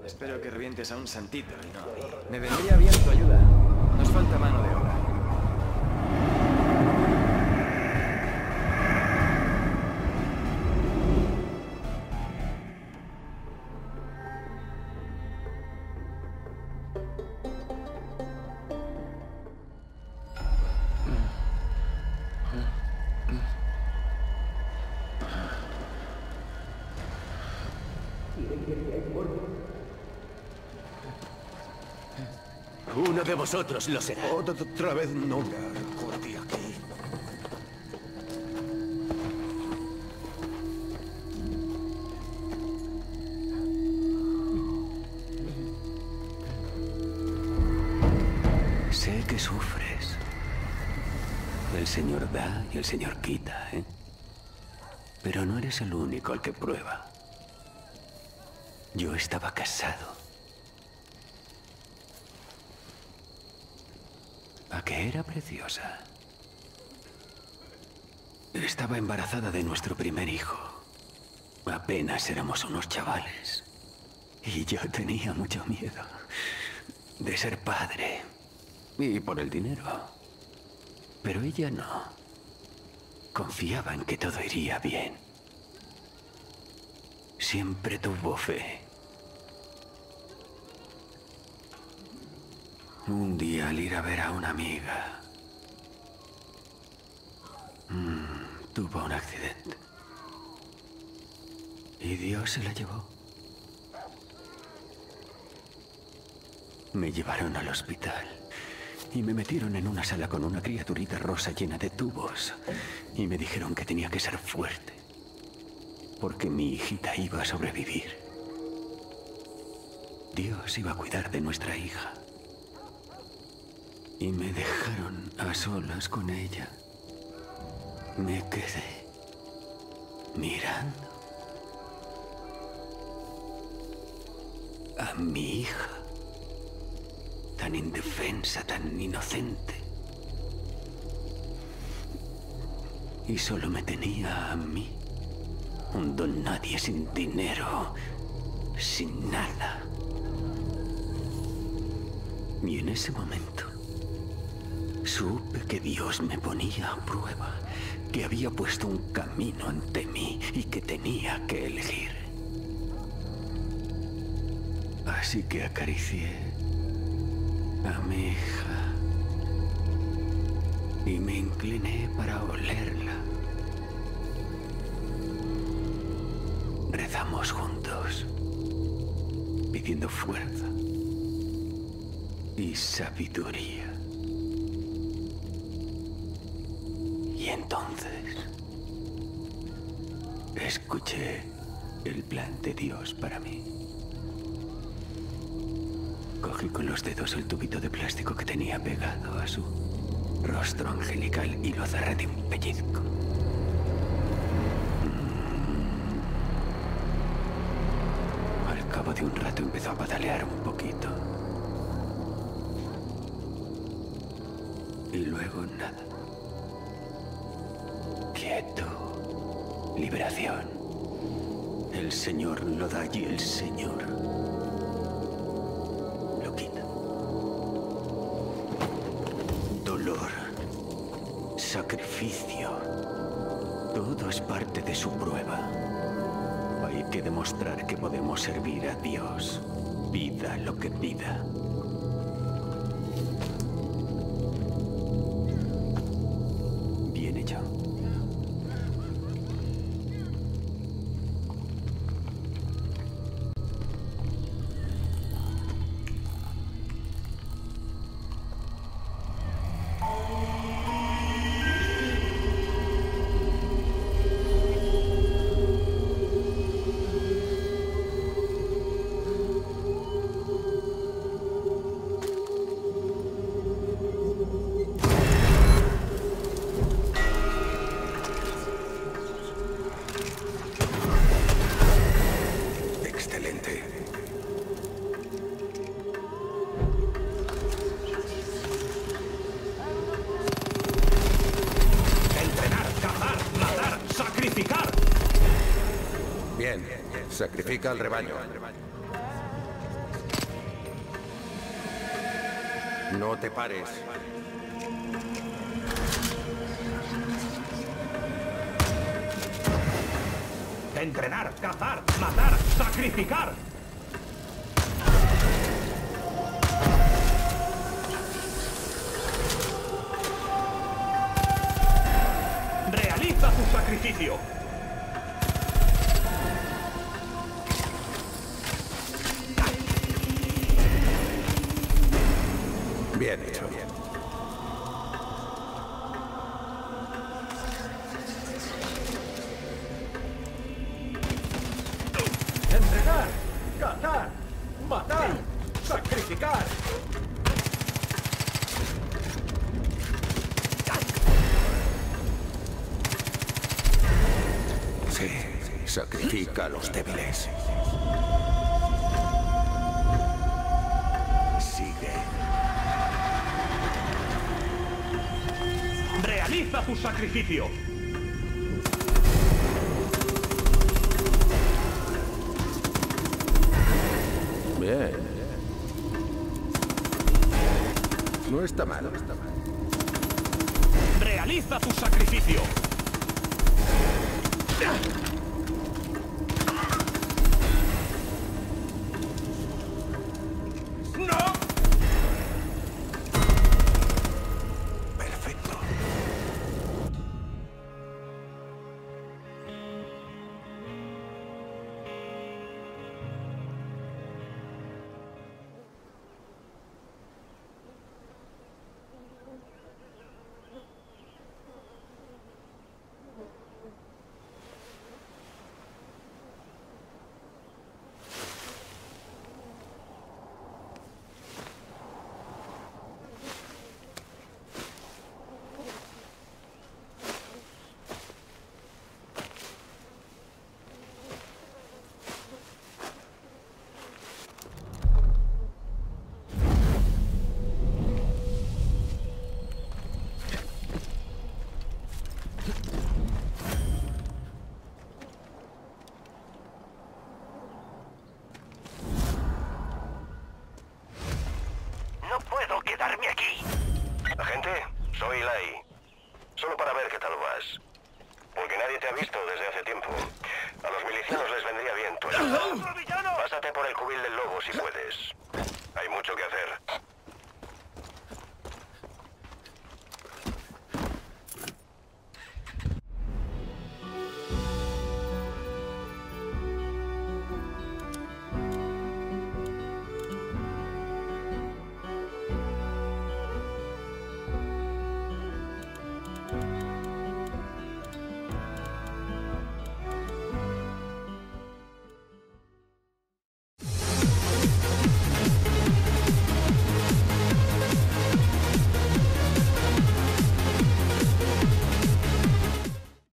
Espero que revientes a un santito y no a mí. Me vendría bien tu ayuda. Nos falta mano de obra. Uno de vosotros lo será. Otra vez no. Largo de aquí. Sé que sufres. El Señor da y el Señor quita, ¿eh? Pero no eres el único al que prueba. Yo estaba casado. ¿A qué era preciosa? Estaba embarazada de nuestro primer hijo. Apenas éramos unos chavales. Y yo tenía mucho miedo de ser padre. Y por el dinero. Pero ella no. Confiaba en que todo iría bien. Siempre tuvo fe. Un día al ir a ver a una amiga, tuvo un accidente. Y Dios se la llevó. Me llevaron al hospital y me metieron en una sala con una criaturita rosa llena de tubos. Y me dijeron que tenía que ser fuerte, porque mi hijita iba a sobrevivir. Dios iba a cuidar de nuestra hija. Y me dejaron a solas con ella. Me quedé mirando a mi hija, tan indefensa, tan inocente. Y solo me tenía a mí, un don nadie sin dinero, sin nada. Y en ese momento supe que Dios me ponía a prueba, que había puesto un camino ante mí y que tenía que elegir. Así que acaricié a mi hija y me incliné para olerla. Rezamos juntos, pidiendo fuerza y sabiduría. Y entonces escuché el plan de Dios para mí. Cogí con los dedos el tubito de plástico que tenía pegado a su rostro angelical y lo cerré de un pellizco. Al cabo de un rato empezó a patalear un poquito. Y luego nada. Quieto. Liberación. El Señor lo da y el Señor lo quita. Dolor. Sacrificio. Todo es parte de su prueba. Hay que demostrar que podemos servir a Dios. Pida lo que pida. Bien hecho. Sacrifica al rebaño. No te pares. Entrenar, cazar, matar, sacrificar. Realiza tu sacrificio. Bien hecho. Entrenar, cazar, matar, sacrificar. Sí, sacrifica a los débiles. Sigue. Realiza tu sacrificio. Bien. No está mal. Realiza tu sacrificio.